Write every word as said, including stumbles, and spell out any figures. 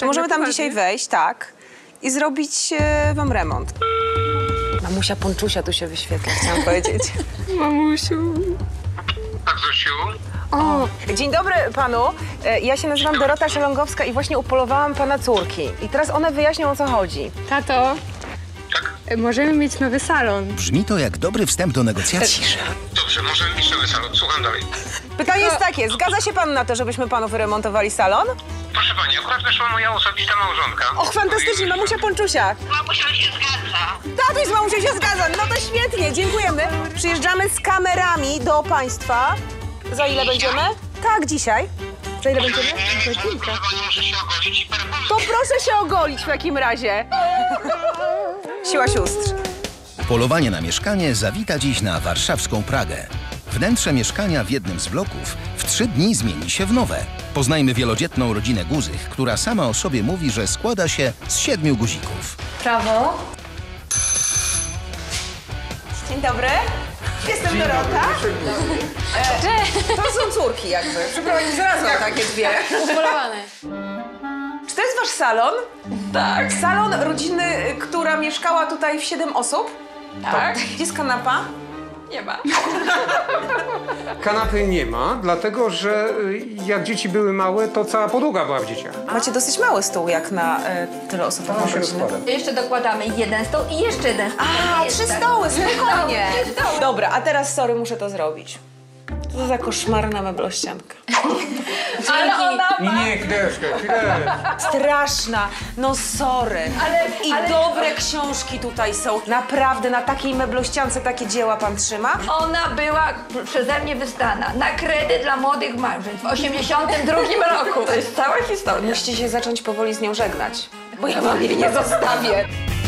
możemy tam dzisiaj wejść, tak, i zrobić e, wam remont. Mamusia Ponczusia tu się wyświetla, chciałam powiedzieć. Mamusiu. Tak, Zosiu? O, dzień dobry panu. E, Ja się nazywam Dorota Szelongowska i właśnie upolowałam pana córki. I teraz one wyjaśnią, o co chodzi. Tato, Tak? możemy mieć nowy salon. Brzmi to jak dobry wstęp do negocjacji. Dobrze, możemy mieć nowy salon. Słucham dalej. Pytanie jest takie, zgadza się pan na to, żebyśmy panu wyremontowali salon? Proszę pani, akurat weszła moja osobista małżonka. Och, fantastycznie, mamusia Ponczusia. Mamusia się zgadza. Tatuś z mamusią się zgadza, no to świetnie, dziękujemy. Przyjeżdżamy z kamerami do państwa. Za ile będziemy? Tak, dzisiaj. Za ile będziemy? Proszę pani, muszę się ogolić i perfumy. To proszę się ogolić w takim razie. Siła sióstr. Polowanie na mieszkanie zawita dziś na warszawską Pragę. Wnętrze mieszkania w jednym z bloków w trzy dni zmieni się w nowe. Poznajmy wielodzietną rodzinę Guzych, która sama o sobie mówi, że składa się z siedmiu guzików. Prawo. Dzień dobry. Jestem Dorota. E, to są córki jakby. Przeprowadzili zaraz takie dwie. Upolowane. Czy to jest wasz salon? Tak. Salon rodziny, która mieszkała tutaj w siedem osób? Tak. Gdzie jest kanapa? Nie ma. Kanapy nie ma, dlatego że y, jak dzieci były małe, to cała podłoga była w dzieciach. Macie dosyć mały stół jak na e, tyleosobową Tam się rodzinę. rozkłada. Jeszcze dokładamy jeden stół i jeszcze jeden stół. A, Jest trzy tak. stoły, spokojnie. Trzy stoły. Dobra, a teraz sorry, muszę to zrobić. Co za koszmarna meblościanka. Ale ona ma... Nie, chwileczkę, chwileczkę. Straszna, no sorry. Ale- I ale- dobre książki tutaj są. Naprawdę, na takiej meblościance takie dzieła pan trzyma? Ona była przeze mnie wystana na kredyt dla młodych małżeństw w osiemdziesiątym drugim roku. To jest cała historia. Musicie się zacząć powoli z nią żegnać, bo ja wam jej nie zostawię.